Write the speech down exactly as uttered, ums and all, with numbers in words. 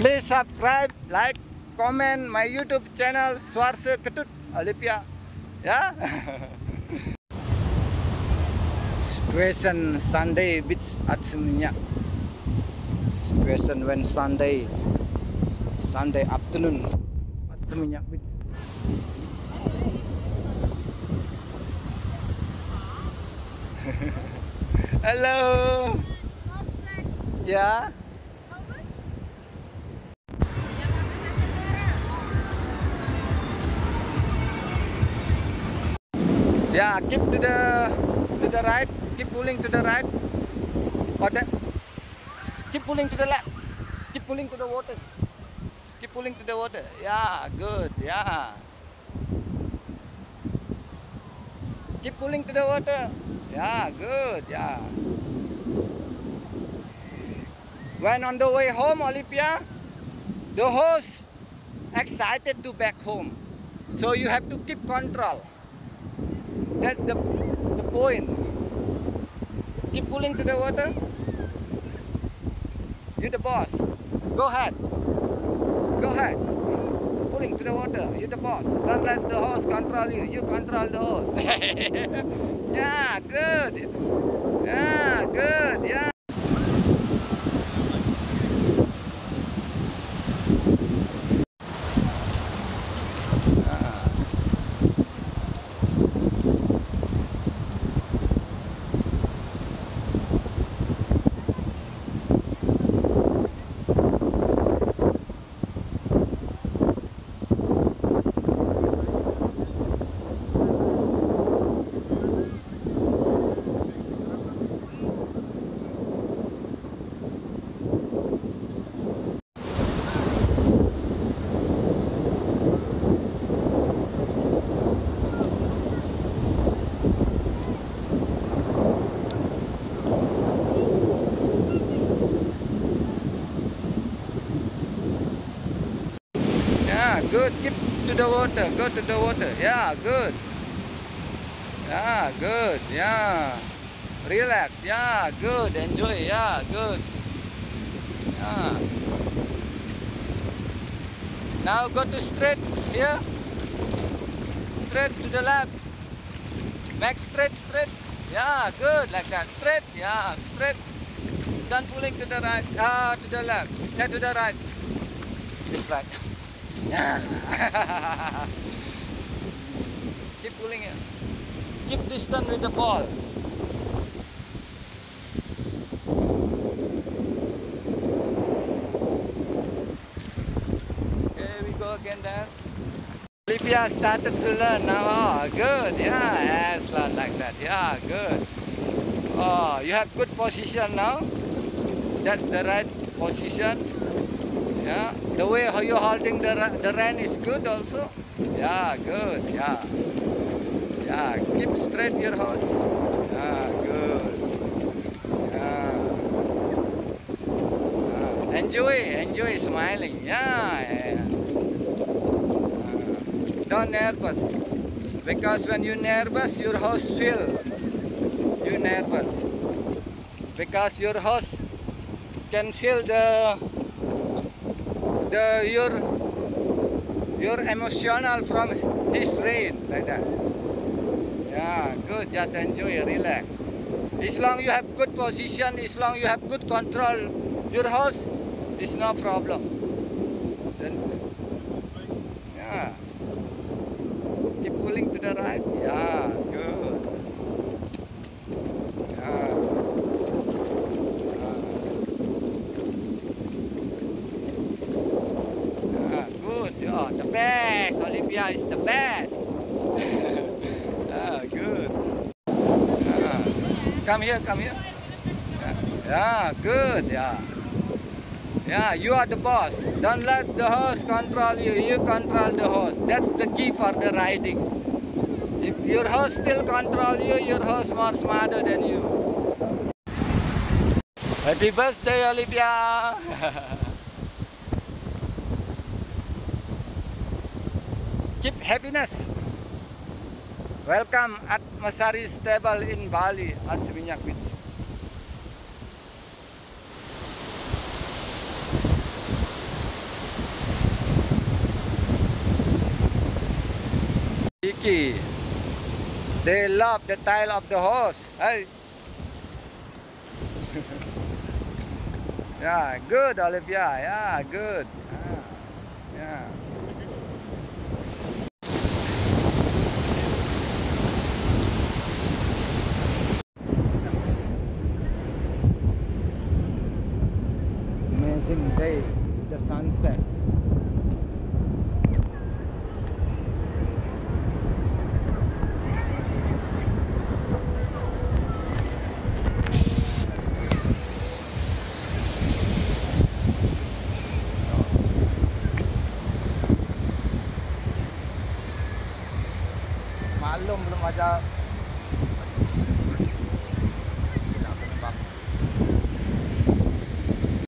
Please subscribe, like, comment my YouTube channel Suarse Ketut Olympia. Ya. Situation Sunday beach at Seminyak. Situation when Sunday, Sunday afternoon at Seminyak beach. Hello. Ya. Yeah, keep to the to the right. Keep pulling to the right. Or that. Keep pulling to the left. Keep pulling to the water. Keep pulling to the water. Yeah, good. Yeah. Keep pulling to the water. Yeah, good. Yeah. When on the way home, Olympia, the host excited to back home, so you have to keep control. That's the, the point. Keep pulling to the water. You're the boss. Go ahead. Go ahead. Pulling to the water. You're the boss. Don't let the horse control you. You control the horse. Yeah, good. Yeah, good. Yeah. Good. Keep to the water. Go to the water. Yeah, good. Yeah, good. Yeah. Relax. Yeah, good. Enjoy. Yeah, good. Yeah. Now go to straight here. Straight to the left. Back straight, straight. Yeah, good. Like that. Straight. Yeah, straight. Don't pulling to the right. Ah, to the left. Yeah, to the right. This right. Yeah. Keep pulling it. Keep distance with the ball. Okay, we go again there. Olympia started to learn now. Oh, good. Yeah, yes, like that. Yeah, good. Oh, you have good position now. That's the right position. Yeah, the way how you're holding the the rein is good also. Yeah, good. Yeah, yeah. Keep straight your horse. Yeah, good. Yeah. Yeah. Enjoy, enjoy smiling. Yeah. Yeah. Uh, don't nervous, because when you nervous, your horse feel you nervous, because your horse can feel the. The, your your emotional from his rein like that. Yeah, good. Just enjoy, relax. As long you have good position, as long you have good control, your horse is no problem. Then, yeah. Keep pulling to the right. Yeah, good. Yeah. Oh, the best! Olympia is the best! Ah, good. Ah. Come here, come here. Yeah. Yeah, good, yeah. Yeah, you are the boss. Don't let the horse control you, you control the horse. That's the key for the riding. If your horse still control you, your horse more smarter than you. Happy birthday, Olympia! Keep happiness. Welcome at Masari Stable in Bali at Seminyak Beach. They love the tail of the horse. Hey. Yeah, good, Olivia. Yeah, good. Ah, yeah. Amazing day, the sunset. Maklum belum ada